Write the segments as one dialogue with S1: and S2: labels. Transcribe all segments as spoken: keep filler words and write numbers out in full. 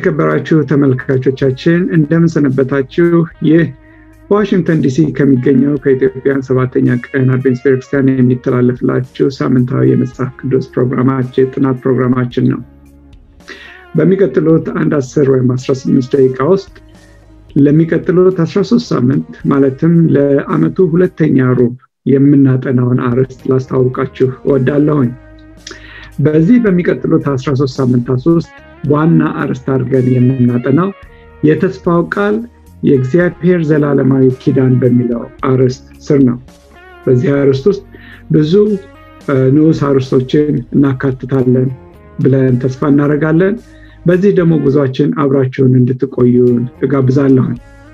S1: የተከበራችሁ ተመልካቾቻችን እንደምን ሰነበታችሁ? ይህ ዋሽንግተን ዲሲ ከሚገኘው ከኢትዮጵያ ሰባተኛ ቀን አድቬንቲስት ክርስቲያን የሚተላለፍላችሁ ሳምንታዊ የመጽሐፍ ቅዱስ ፕሮግራማችን ጥናት ፕሮግራማችን ነው። በሚቀጥሉት አንድ አስር ወይም አስራ ስምንት ደቂቃ ውስጥ ለሚቀጥሉት አስራ ሶስት ሳምንት ማለትም ለአመቱ ሁለተኛ ሩብ የምናጠናውን አርዕስት ላስታውቃችሁ እወዳለሁኝ። በዚህ በሚቀጥሉት አስራ ሶስት ሳምንታት ውስጥ ዋና አርዕስት አድርገን የምናጠናው የተስፋው ቃል የእግዚአብሔር ዘላለማዊ ኪዳን በሚለው አርዕስት ስር ነው። በዚህ አርዕስት ውስጥ ብዙ ንዑስ አርዕስቶችን እናካትታለን ብለን ተስፋ እናደርጋለን። በዚህ ደግሞ ጉዟችን አብራችሁን እንድትቆዩን እጋብዛለሁ።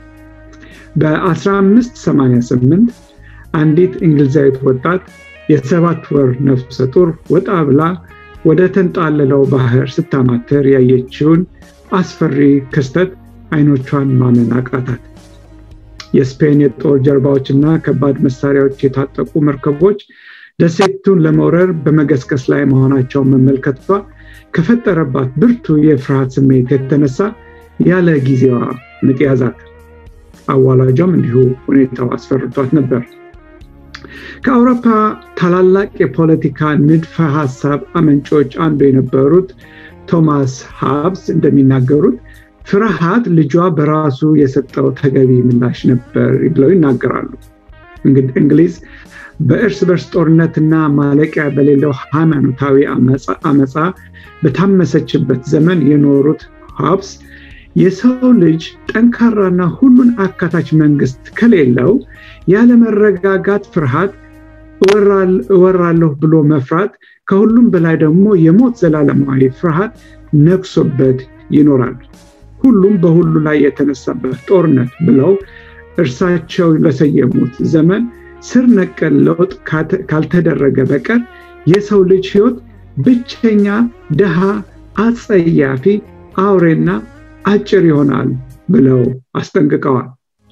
S1: በ1588 አንዲት እንግሊዛዊት ወጣት የሰባት ወር ነፍሰ ጡር ወጣ ብላ ወደ ተንጣለለው ባህር ስታማተር ያየችውን አስፈሪ ክስተት አይኖቿን ማመን አቃታት። የስፔን የጦር ጀልባዎችና ከባድ መሳሪያዎች የታጠቁ መርከቦች ደሴቱን ለመውረር በመገስገስ ላይ መሆናቸውን መመልከቷ ከፈጠረባት ብርቱ የፍርሃት ስሜት የተነሳ ያለ ጊዜዋ ምጥ ያዛት። አዋላጇም እንዲሁ ሁኔታው አስፈርቷት ነበር። ከአውሮፓ ታላላቅ የፖለቲካ ንድፈ ሐሳብ አመንጮች አንዱ የነበሩት ቶማስ ሃብስ እንደሚናገሩት ፍርሃት ልጇ በራሱ የሰጠው ተገቢ ምላሽ ነበር ብለው ይናገራሉ። እንግሊዝ በእርስ በርስ ጦርነትና ማለቂያ በሌለው ሃይማኖታዊ አመጻ በታመሰችበት ዘመን የኖሩት ሃብስ የሰው ልጅ ጠንካራና ሁሉን አካታች መንግስት ከሌለው ያለ መረጋጋት ፍርሃት እወራለሁ ብሎ መፍራት ከሁሉም በላይ ደግሞ የሞት ዘላለማዊ ፍርሃት ነክሶበት ይኖራል። ሁሉም በሁሉ ላይ የተነሳበት ጦርነት ብለው እርሳቸው ለሰየሙት ዘመን ስር ነቀል ለውጥ ካልተደረገ በቀር የሰው ልጅ ህይወት ብቸኛ ደሃ አጸያፊ አውሬና አጭር ይሆናል ብለው አስጠንቅቀዋል።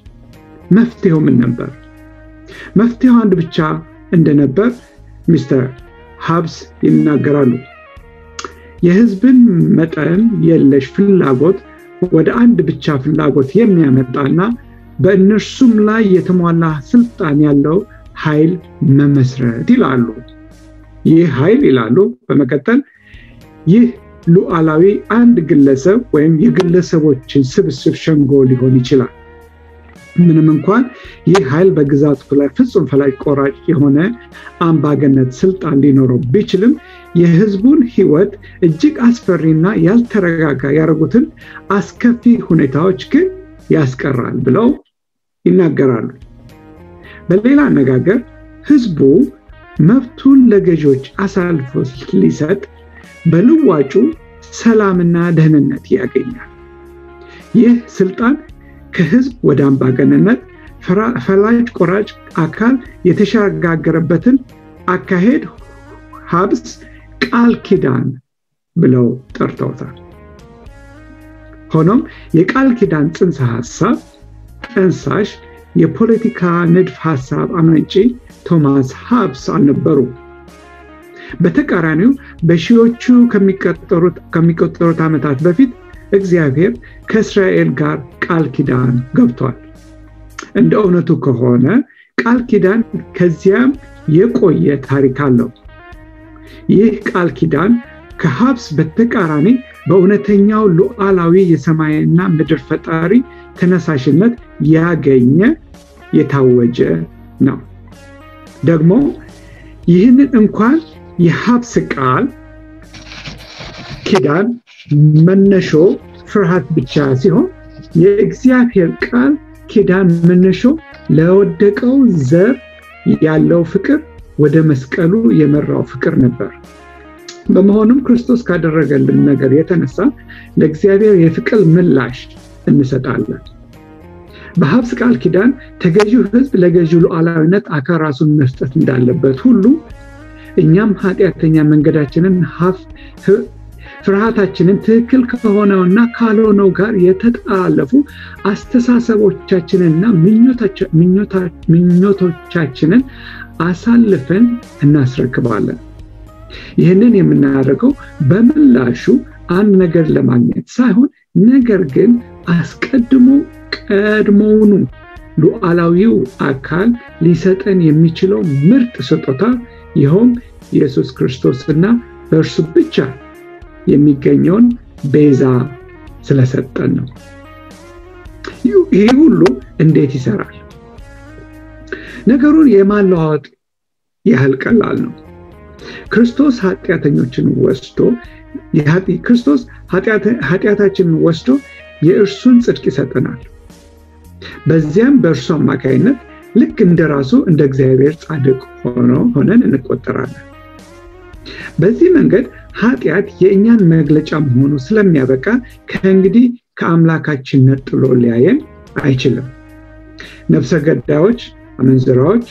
S1: መፍትሄው ምን ነበር? መፍትሄው አንድ ብቻ እንደነበር ሚስተር ሃብስ ይናገራሉ። የህዝብን መጠን የለሽ ፍላጎት ወደ አንድ ብቻ ፍላጎት የሚያመጣና በእነርሱም ላይ የተሟላ ስልጣን ያለው ኃይል መመስረት ይላሉ። ይህ ኃይል ይላሉ በመከተል ይህ ሉዓላዊ አንድ ግለሰብ ወይም የግለሰቦችን ስብስብ ሸንጎ ሊሆን ይችላል። ምንም እንኳን ይህ ኃይል በግዛቱ ላይ ፍጹም ፈላጭ ቆራጭ የሆነ አምባገነን ስልጣን ሊኖረው ቢችልም የህዝቡን ህይወት እጅግ አስፈሪና ያልተረጋጋ ያደረጉትን አስከፊ ሁኔታዎች ግን ያስቀራል ብለው ይናገራሉ። በሌላ አነጋገር ህዝቡ መብቱን ለገዢዎች አሳልፎ ሊሰጥ በልዋጩ ሰላምና ደህንነት ያገኛል። ይህ ስልጣን ከህዝብ ወደ አምባገነንነት ፈላጭ ቆራጭ አካል የተሸጋገረበትን አካሄድ ሃብስ ቃል ኪዳን ብለው ጠርተውታል። ሆኖም የቃል ኪዳን ጽንሰ ሐሳብ ጠንሳሽ የፖለቲካ ንድፍ ሐሳብ አመንጪ ቶማስ ሃብስ አልነበሩ። በተቃራኒው በሺዎቹ ከሚቆጠሩት ከሚቆጠሩት ዓመታት በፊት እግዚአብሔር ከእስራኤል ጋር ቃል ኪዳን ገብቷል። እንደ እውነቱ ከሆነ ቃል ኪዳን ከዚያም የቆየ ታሪክ አለው። ይህ ቃል ኪዳን ከሃብስ በተቃራኒ በእውነተኛው ሉዓላዊ የሰማይና ምድር ፈጣሪ ተነሳሽነት ያገኘ የታወጀ ነው። ደግሞ ይህንን እንኳን የሃብስ ቃል ኪዳን መነሾ ፍርሃት ብቻ ሲሆን የእግዚአብሔር ቃል ኪዳን መነሾ ለወደቀው ዘር ያለው ፍቅር ወደ መስቀሉ የመራው ፍቅር ነበር። በመሆኑም ክርስቶስ ካደረገልን ነገር የተነሳ ለእግዚአብሔር የፍቅር ምላሽ እንሰጣለን። በሃብስ ቃል ኪዳን ተገዢው ህዝብ ለገዢው ሉዓላዊነት አካል ራሱን መስጠት እንዳለበት ሁሉ እኛም ኃጢአተኛ መንገዳችንን ሀፍ ፍርሃታችንን ትክክል ከሆነውና ካልሆነው ጋር የተጣለፉ አስተሳሰቦቻችንና ምኞቶቻችንን አሳልፈን እናስረክባለን። ይህንን የምናደርገው በምላሹ አንድ ነገር ለማግኘት ሳይሆን ነገር ግን አስቀድሞ ቀድሞውኑ ሉዓላዊው አካል ሊሰጠን የሚችለው ምርጥ ስጦታ ይኸውም ኢየሱስ ክርስቶስና በእርሱ ብቻ የሚገኘውን ቤዛ ስለሰጠን ነው። ይህ ሁሉ እንዴት ይሰራል? ነገሩን የማለዋወጥ ያህል ቀላል ነው። ክርስቶስ ኃጢአተኞችን ወስዶ ክርስቶስ ኃጢአታችንን ወስዶ የእርሱን ጽድቅ ይሰጠናል። በዚያም በእርሱ አማካይነት ልክ እንደራሱ እንደ እግዚአብሔር ጻድቅ ሆኖ ሆነን እንቆጠራለን። በዚህ መንገድ ኃጢአት የእኛን መግለጫ መሆኑ ስለሚያበቃ ከእንግዲህ ከአምላካችን ነጥሎ ሊያየን አይችልም። ነፍሰ ገዳዮች፣ አመንዝራዎች፣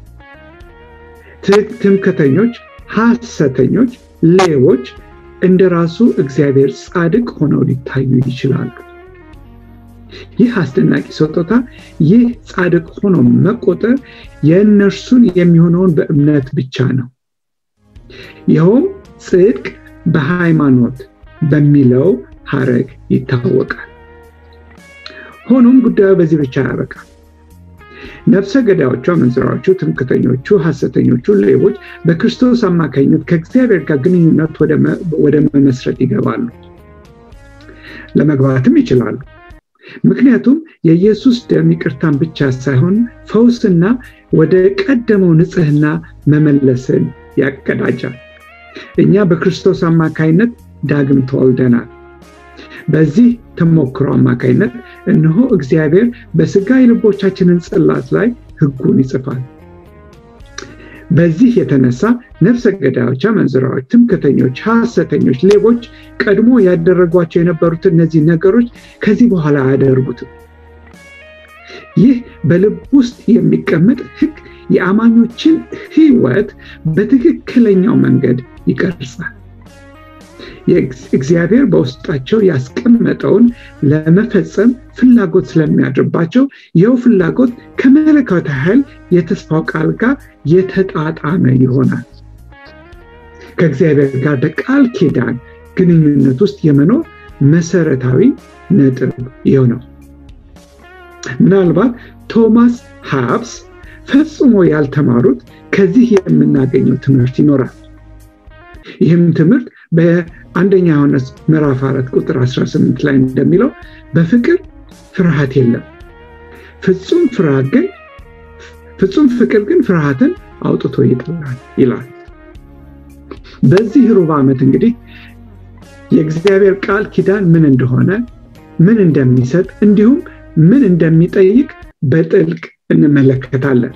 S1: ትምክህተኞች፣ ሐሰተኞች፣ ሌቦች እንደራሱ እግዚአብሔር ጻድቅ ሆነው ሊታዩ ይችላሉ። ይህ አስደናቂ ስጦታ ይህ ጻድቅ ሆኖ መቆጠር የእነርሱን የሚሆነውን በእምነት ብቻ ነው። ይኸውም ጽድቅ በሃይማኖት በሚለው ሐረግ ይታወቃል። ሆኖም ጉዳዩ በዚህ ብቻ አያበቃም። ነፍሰ ገዳዮቹ፣ አመንዝራዎቹ፣ ትምክህተኞቹ፣ ሐሰተኞቹ፣ ሌቦች በክርስቶስ አማካኝነት ከእግዚአብሔር ጋር ግንኙነት ወደ መመስረት ይገባሉ፣ ለመግባትም ይችላሉ። ምክንያቱም የኢየሱስ ደም ይቅርታን ብቻ ሳይሆን ፈውስና ወደ ቀደመው ንጽህና መመለስን ያቀዳጃል። እኛ በክርስቶስ አማካኝነት ዳግም ተወልደናል። በዚህ ተሞክሮ አማካኝነት እነሆ እግዚአብሔር በሥጋ ልቦቻችንን ጽላት ላይ ሕጉን ይጽፋል። በዚህ የተነሳ ነፍሰ ገዳዮች፣ አመንዝራዎች፣ ትምክህተኞች፣ ሐሰተኞች፣ ሌቦች ቀድሞ ያደረጓቸው የነበሩት እነዚህ ነገሮች ከዚህ በኋላ አያደርጉትም። ይህ በልብ ውስጥ የሚቀመጥ ሕግ የአማኞችን ሕይወት በትክክለኛው መንገድ ይቀርጻል። እግዚአብሔር በውስጣቸው ያስቀመጠውን ለመፈጸም ፍላጎት ስለሚያድርባቸው ይኸው ፍላጎት ከመለኮታዊ ኃይል የተስፋው ቃል ጋር የተጣጣመ ይሆናል። ከእግዚአብሔር ጋር በቃል ኪዳን ግንኙነት ውስጥ የመኖር መሰረታዊ ነጥብ ይሆናል። ምናልባት ቶማስ ሃብስ ፈጽሞ ያልተማሩት ከዚህ የምናገኘው ትምህርት ይኖራል። ይህም ትምህርት በአንደኛ ዮሐንስ ምዕራፍ አራት ቁጥር አስራ ስምንት ላይ እንደሚለው በፍቅር ፍርሃት የለም፣ ፍጹም ፍርሃት ግን ፍጹም ፍቅር ግን ፍርሃትን አውጥቶ ይጥላል ይላል። በዚህ ሩብ ዓመት እንግዲህ የእግዚአብሔር ቃል ኪዳን ምን እንደሆነ፣ ምን እንደሚሰጥ እንዲሁም ምን እንደሚጠይቅ በጥልቅ እንመለከታለን።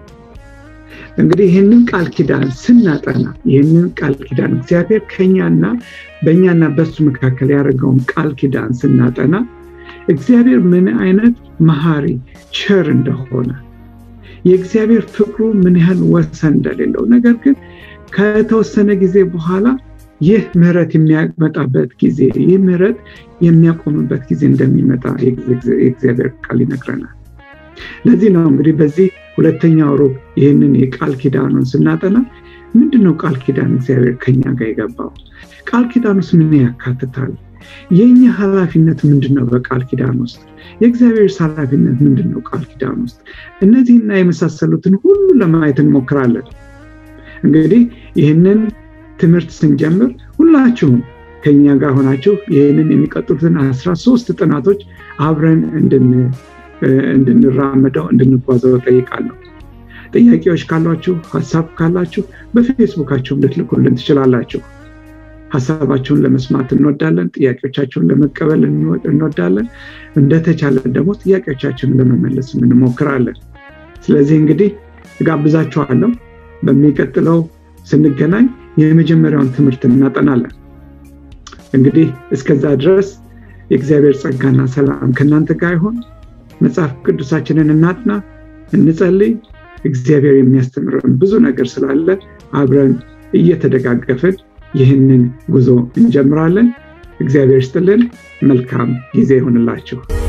S1: እንግዲህ ይህንን ቃል ኪዳን ስናጠና ይህንን ቃል ኪዳን እግዚአብሔር ከኛና በእኛና በሱ መካከል ያደረገውን ቃል ኪዳን ስናጠና እግዚአብሔር ምን አይነት መሐሪ ቸር እንደሆነ የእግዚአብሔር ፍቅሩ ምን ያህል ወሰን እንደሌለው ነገር ግን ከተወሰነ ጊዜ በኋላ ይህ ምህረት የሚያመጣበት ጊዜ ይህ ምህረት የሚያቆምበት ጊዜ እንደሚመጣ የእግዚአብሔር ቃል ይነግረናል። ለዚህ ነው እንግዲህ በዚህ ሁለተኛው ሩብ ይህንን የቃል ኪዳኑን ስናጠና ምንድነው ቃል ኪዳን እግዚአብሔር ከኛ ጋር የገባው? ቃል ኪዳኑስ ምን ያካትታል? የኛ ኃላፊነት ምንድነው በቃል ኪዳን ውስጥ? የእግዚአብሔር ኃላፊነት ምንድነው ቃል ኪዳን ውስጥ? እነዚህና የመሳሰሉትን ሁሉ ለማየት እንሞክራለን። እንግዲህ ይህንን ትምህርት ስንጀምር ሁላችሁም ከኛ ጋር ሆናችሁ ይህንን የሚቀጥሉትን አስራ ሶስት ጥናቶች አብረን እንድን እንድንራመደው እንድንጓዘው ጠይቃለሁ። ጥያቄዎች ካሏችሁ፣ ሐሳብ ካላችሁ በፌስቡካችሁ ልትልኩልን ትችላላችሁ። ሐሳባችሁን ለመስማት እንወዳለን፣ ጥያቄዎቻችሁን ለመቀበል እንወዳለን። እንደተቻለን ደግሞ ጥያቄዎቻችሁን ለመመለስ እንሞክራለን። ስለዚህ እንግዲህ ጋብዛችኋለሁ። በሚቀጥለው ስንገናኝ የመጀመሪያውን ትምህርት እናጠናለን። እንግዲህ እስከዛ ድረስ የእግዚአብሔር ጸጋና ሰላም ከእናንተ ጋር ይሁን። መጽሐፍ ቅዱሳችንን እናጥና፣ እንጸልይ። እግዚአብሔር የሚያስተምረን ብዙ ነገር ስላለ አብረን እየተደጋገፍን ይህንን ጉዞ እንጀምራለን። እግዚአብሔር ይስጥልን። መልካም ጊዜ ይሁንላችሁ።